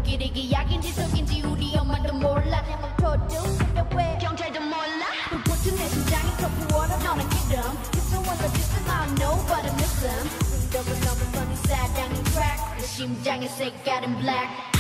코끼리기 약인지 속인지 우리 엄마도 몰라 내맘 터도 왜 경찰도 몰라 불붙은 내 심장이 더 부어라 너는 기름 It's the one that just I know but I miss them freedom은 너무 funny 사랑인 crack 내 심장의 색깔은 black